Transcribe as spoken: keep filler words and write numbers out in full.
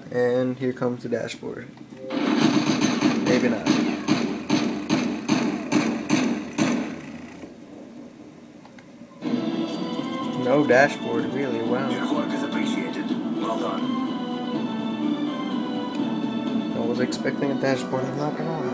And here comes the dashboard. Maybe not. No dashboard, really. Wow. Your work is appreciated. Well done. I was expecting a dashboard, I'm not gonna lie.